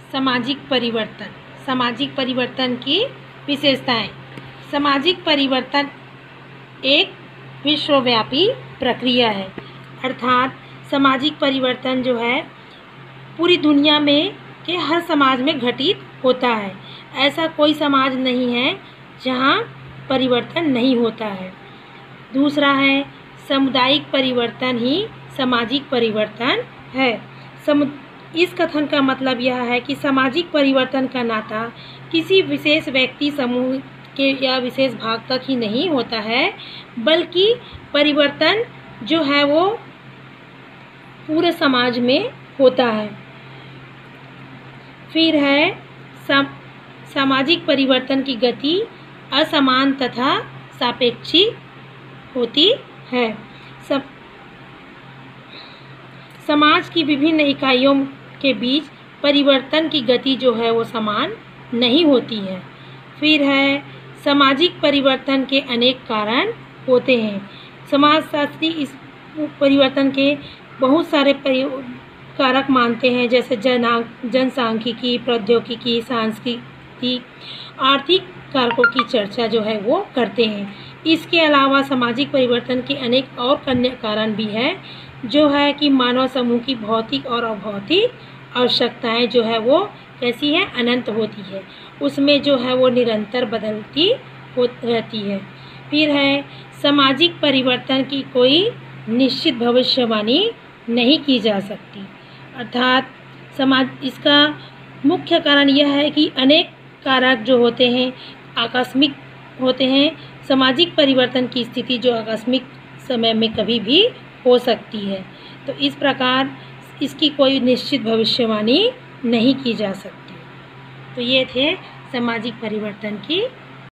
सामाजिक परिवर्तन। सामाजिक परिवर्तन की विशेषताएं। सामाजिक परिवर्तन एक विश्वव्यापी प्रक्रिया है, अर्थात सामाजिक परिवर्तन जो है पूरी दुनिया में के हर समाज में घटित होता है। ऐसा कोई समाज नहीं है जहाँ परिवर्तन नहीं होता है। दूसरा है सामुदायिक परिवर्तन ही सामाजिक परिवर्तन है। इस कथन का मतलब यह है कि सामाजिक परिवर्तन का नाता किसी विशेष व्यक्ति समूह के या विशेष भाग तक ही नहीं होता है, बल्कि परिवर्तन जो है वो पूरे समाज में होता है। फिर है सामाजिक परिवर्तन की गति असमान तथा सापेक्षिक होती है। समाज की विभिन्न इकाइयों के बीच परिवर्तन की गति जो है वो समान नहीं होती है। फिर है सामाजिक परिवर्तन के अनेक कारण होते हैं। समाजशास्त्री इस परिवर्तन के बहुत सारे कारक मानते हैं, जैसे जनसांख्यिकी, प्रौद्योगिकी, सांस्कृतिक, आर्थिक कारकों की चर्चा जो है वो करते हैं। इसके अलावा सामाजिक परिवर्तन के अनेक और अन्य कारण भी हैं, जो है कि मानव समूह की भौतिक और अभौतिक आवश्यकताएं जो है वो कैसी है, अनंत होती है, उसमें जो है वो निरंतर बदलती रहती है। फिर है सामाजिक परिवर्तन की कोई निश्चित भविष्यवाणी नहीं की जा सकती, अर्थात इसका मुख्य कारण यह है कि अनेक कारक जो होते हैं आकस्मिक होते हैं। सामाजिक परिवर्तन की स्थिति जो आकस्मिक समय में कभी भी हो सकती है, तो इस प्रकार इसकी कोई निश्चित भविष्यवाणी नहीं की जा सकती। तो ये थे सामाजिक परिवर्तन की